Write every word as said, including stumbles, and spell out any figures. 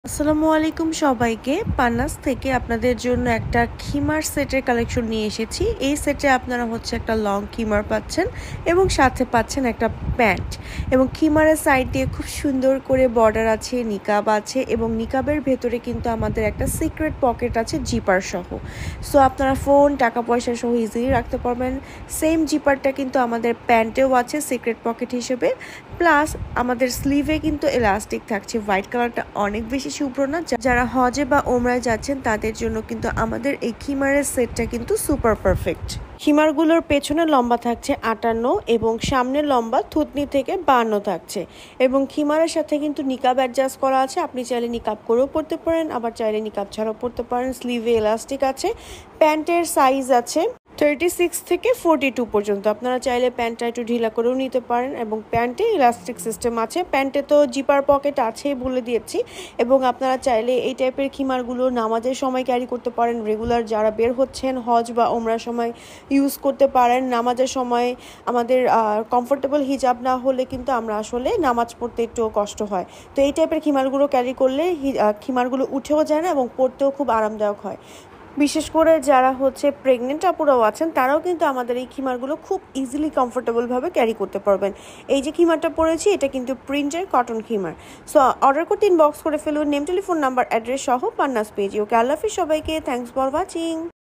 আসসালামু আলাইকুম সবাইকে। পান্নাস থেকে আপনাদের জন্য একটা খিমার সেটের কালেকশন নিয়ে এসেছি। এই সেটে আপনারা হচ্ছে একটা লং খিমার পাচ্ছেন এবং সাথে পাচ্ছেন একটা প্যান্ট, এবং খিমারের সাইড দিয়ে খুব সুন্দর করে বর্ডার আছে, নিকাব আছে, এবং নিকাবের ভেতরে কিন্তু আমাদের একটা সিক্রেট পকেট আছে জিপার সহ। সো আপনারা ফোন, টাকা পয়সা সহ ইজিলি রাখতে পারবেন। সেম জিপারটা কিন্তু আমাদের প্যান্টেও আছে সিক্রেট পকেট হিসেবে, প্লাস আমাদের স্লিভে কিন্তু এলাস্টিক থাকছে। হোয়াইট কালারটা অনেক বেশি শুভ্র না, যারা হজে বা ওমরায় যাচ্ছেন তাদের জন্য কিন্তু আমাদের এই খিমারের সেটটা কিন্তু সুপার পারফেক্ট। খিমারগুলোর পেছনে লম্বা থাকছে আটান্ন এবং সামনের লম্বা থুতনি থেকে বান্ন থাকছে, এবং খিমারের সাথে কিন্তু নিকাব অ্যাডজাস্ট করা আছে। আপনি চাইলে নিকাব করেও পরতে পারেন, আবার চাইলে নিকাব ছাড়াও পরতে পারেন। স্লিভে এলাস্টিক আছে। প্যান্টের সাইজ আছে থার্টি সিক্স থেকে ফোরটি টু পর্যন্ত। আপনারা চাইলে প্যান্টটা একটু ঢিলা করেও নিতে পারেন, এবং প্যান্টে ইলাস্টিক সিস্টেম আছে। প্যান্টে তো জিপার পকেট আছেই বলে দিয়েছি, এবং আপনারা চাইলে এই টাইপের খিমারগুলো নামাজের সময় ক্যারি করতে পারেন। রেগুলার যারা বের হচ্ছেন হজ বা ওমরার সময় ইউজ করতে পারেন। নামাজের সময় আমাদের কমফোর্টেবল হিজাব না হলে কিন্তু আমরা আসলে নামাজ পড়তে একটু কষ্ট হয়। তো এই টাইপের খিমারগুলো ক্যারি করলে খিমারগুলো উঠেও যায় না এবং পরতেও খুব আরামদায়ক হয়। বিশেষ করে যারা হচ্ছে প্রেগনেন্ট আপুরাও আছেন, তারাও কিন্তু আমাদের এই খিমারগুলো খুব ইজিলি কমফোর্টেবলভাবে ক্যারি করতে পারবেন। এই যে খিমারটা পরেছি, এটা কিন্তু প্রিন্টের কটন খিমার। সো অর্ডার করতে ইনবক্স করে ফেলুন নেম, টেলিফোন নাম্বার, অ্যাড্রেস সহ পান্নাস পেজে। ওকে, আল্লাহ হাফিজ সবাইকে। Thanks for watching.